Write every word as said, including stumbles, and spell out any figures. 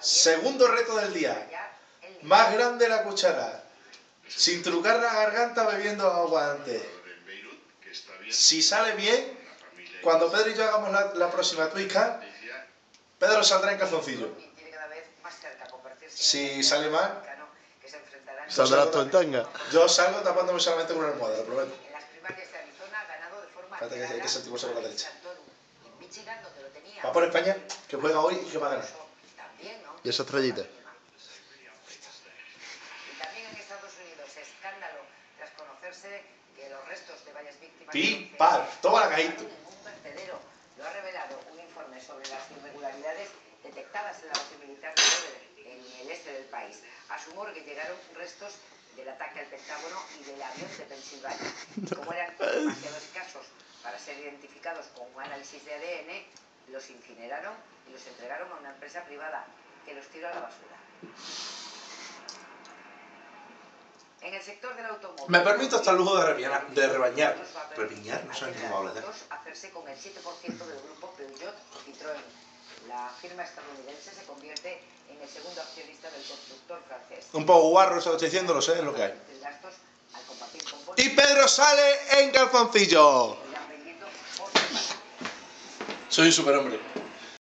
Segundo reto del día. Más grande la cuchara. Sin trucar la garganta bebiendo agua antes. Si sale bien, cuando Pedro y yo hagamos la, la próxima Twitchcam, Pedro saldrá en calzoncillo. Si sale mal, saldrás tú en tanga. yo salgo tapándome solamente con una almohada, lo prometo. Espérate que hay que sentirse por la derecha. Va por España, que juega hoy y que va a ganar. ¿Y esa estrellita? Pi, pa, toma la cajita. Un vertedero lo ha revelado un informe sobre las irregularidades detectadas en la base militar de Dover, en el este del país. A su morgue llegaron restos del ataque al Pentágono y del avión de Pensilvania. Como eran demasiado escasos para ser identificados con un análisis de A D N, los incineraron y los entregaron a una empresa privada que los tiró a la basura. En el sector del automóvil... Me permito hasta el lujo de rebañar. De rebañar. ¿Rebañar? No sé ni cómo hablas de eso. Hacerse con el siete por ciento del grupo Peugeot Citroën. La firma estadounidense se convierte en el segundo accionista del constructor francés. Un poco guarro, eso lo estoy diciendo, lo sé, es lo que hay. Y Pedro sale en calzoncillo. Soy un superhombre.